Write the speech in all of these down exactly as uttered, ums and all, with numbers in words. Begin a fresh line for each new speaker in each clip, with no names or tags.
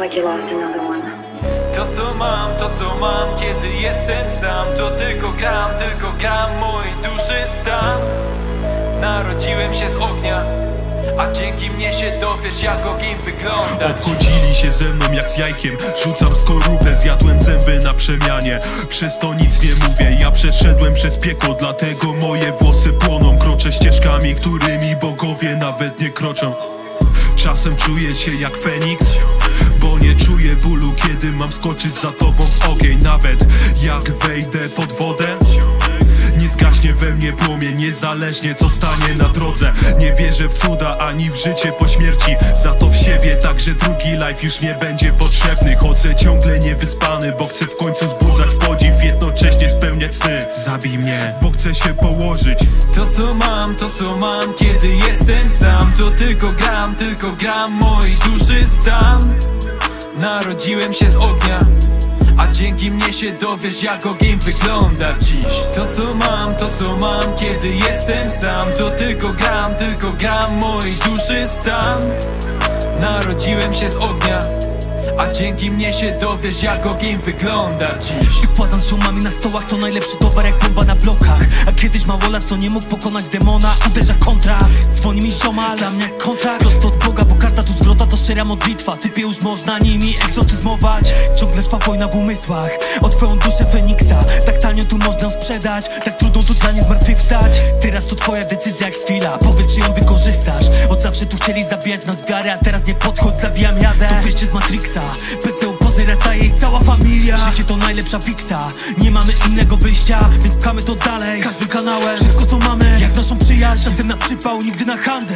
like you lost another one.
To co mam, to co mam, kiedy jestem sam, to tylko gram, tylko gram mojej duszy stan. Narodziłem się z ognia, a dzięki mnie się dowiesz, jak ogień wygląda.
Obchodzili się ze mną jak z jajkiem, rzucam skorupę, zjadłem zęby na przemianie. Przez to nic nie mówię, ja przeszedłem przez piekło, dlatego moje włosy płoną. Kroczę ścieżkami, którymi bogowie nawet nie kroczą. Czasem czuję się jak Feniks, bo nie czuję bólu, kiedy mam skoczyć za tobą w ogień. Nawet jak wejdę pod wodę, nie zgaśnie we mnie płomień, niezależnie co stanie na drodze. Nie wierzę w cuda ani w życie po śmierci, za to w siebie, także drugi life już nie będzie potrzebny. Chodzę ciągle niewyspany, bo chcę w końcu zbudzać podziw, jednocześnie spełniać sny. Zabij mnie, bo chcę się położyć.
To co mam, to co mam, kiedy jestem sam, to tylko gram, tylko gram mojej duszy stan. Narodziłem się z ognia, a dzięki mnie się dowiesz, jak ogień wygląda dziś. To co mam, to co mam, kiedy jestem sam, to tylko gram, tylko gram mojej duszy stan. Narodziłem się z ognia, a dzięki mnie się dowiesz, jak ogień wygląda dziś.
Wykładam z ziomami na stołach, to najlepszy towar jak bomba na blokach. A kiedyś małolat, co nie mógł pokonać demona, uderza kontra. Dzwoni mi zioma, dla mnie jak kontrakt prosto od Boga, bo każda tu zwrota to szczera modlitwa. Typie już można nimi egzotyzmować. Ciągle trwa wojna w umysłach o twoją duszę Feniksa. Tak tanio tu można ją sprzedać, tak trudno tu dla nie zmartwychwstać. Teraz to twoja decyzja jak chwila, powiedz czy ją wykorzystasz. Od zawsze tu chcieli zabijać nas wiarę, a teraz nie podchodź, zabijam jadę. To wyjście z Matrixa, P C U pozy ta jej cała familia. Życie to najlepsza fiksa, nie mamy innego wyjścia, więc pchamy to dalej, każdym kanałem. Wszystko co mamy, jak naszą przyjaźń, czasem na przypał, nigdy na handel.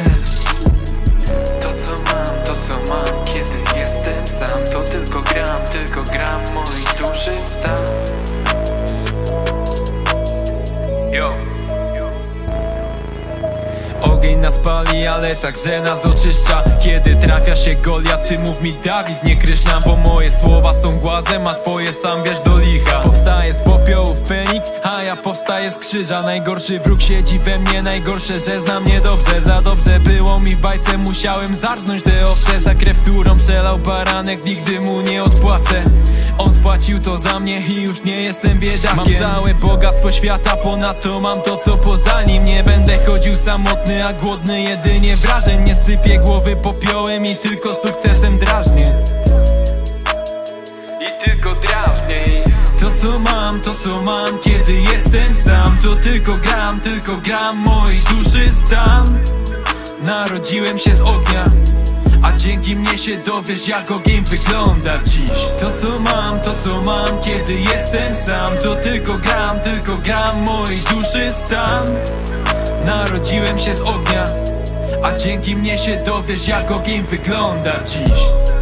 To co mam, to co mam, kiedy jestem sam, to tylko gram, tylko gram mojej duszy stan. Yo. Ogień nas pali, ale także nas oczyszcza. Kiedy trafia się Goliat, ty mów mi Dawid, nie krysz nam, bo moje słowa są głazem, a twoje sam wiesz do licha. Powstaję z popiołu Feniks, a ja powstaję z krzyża. Najgorszy wróg siedzi we mnie, najgorsze, że zna mnie dobrze. Za dobrze było mi w bajce, musiałem zarżnąć te owce. Za krew, którą przelał baranek, nigdy mu nie odpłacę. On spłacił to za mnie i już nie jestem biedakiem. Mam całe bogactwo świata, ponadto mam to co poza nim. Nie będę chodził samotny, a głodny jedynie wrażeń. Nie sypię głowy popiołem i tylko sukcesem drażnię. I tylko drażnię. To co mam, to co mam, kiedy jestem sam, to tylko gram, tylko gram mojej duszy stan. Narodziłem się z ognia, a dzięki mnie się dowiesz, jak ogień wygląda dziś. To co mam, to co mam, kiedy jestem sam, to tylko gram, tylko gram mojej duszy stan. Narodziłem się z ognia, a dzięki mnie się dowiesz, jak ogień wygląda dziś.